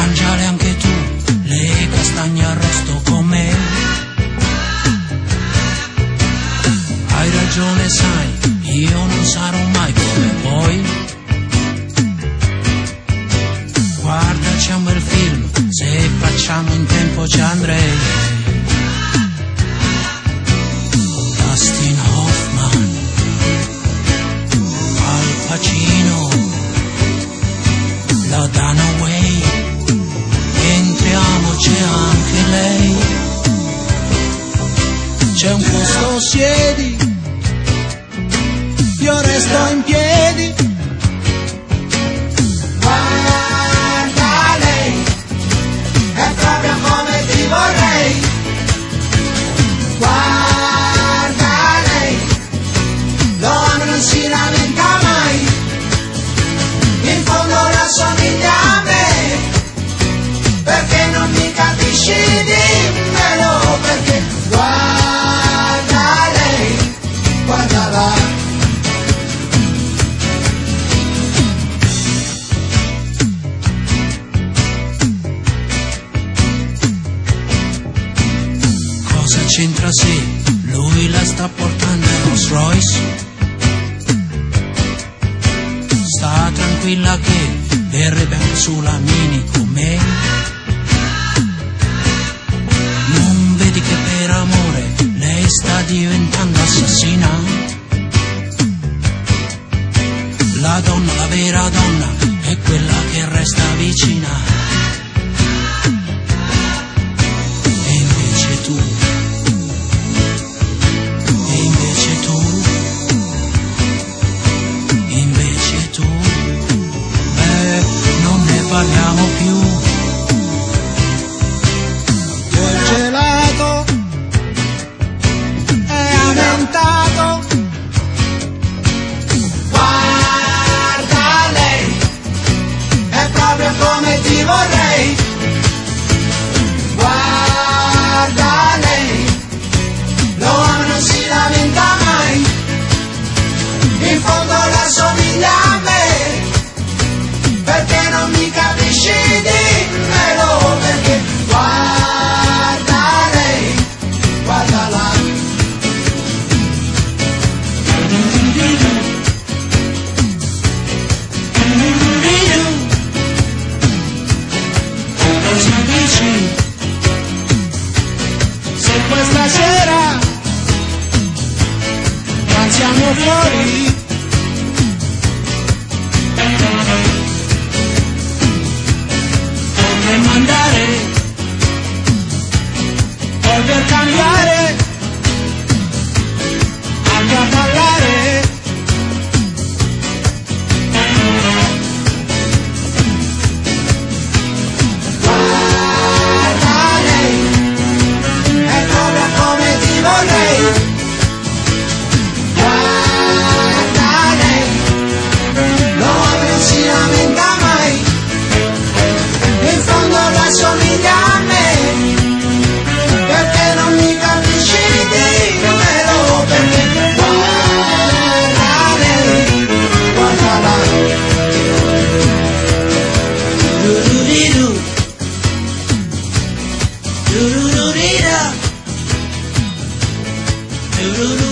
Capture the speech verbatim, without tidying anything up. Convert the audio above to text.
mangiare anche tu le castagne arrosto con me. Hai ragione, sai, io non sarò mai come voi. Guarda, c'è un bel film, se facciamo in tempo ci andrei. Dustin Hoffman, Al Pacino, la Dunaway, entriamo, c'è anche lei. C'è un posto, siedi, io resto in piedi. Guarda lei, è proprio come ti vorrei. Guarda lei, l'uomo non si lamenta mai. In fondo la somiglia a me. Perché non mi capisci, dimmelo. Perché guarda lei, guardala. Cosa c'entra se lui la sta portando in Rolls Royce? Sta tranquilla che verrebbe anche sulla Mini con me. Non vedi che per amore lei sta diventando assassina? La donna, la vera donna, è quella che resta vicina. E invece tu, e invece tu, e invece tu, beh, non ne parliamo più. Quel gelato è aumentato. Guarda lei, è proprio come ti vorrei. Guarda lei, l'uomo non si lamenta mai. In fondo la somiglia a me. Perché non mi capisci, dimmelo. Perché guarda lei, guardala. Cosa dici? Se questa sera danziamo fuori, Potremmo andare poi per cambiare anche a ballare. Guarda lei, è proprio come ti vorrei. Guarda lei, l'uomo non si lamenta mai. In fondo la somiglia a me. Perché non mi capisci, dimmelo. Perché guarda lei, guardala. Du-du-di-du, du-du-du-di-da, du-du-du.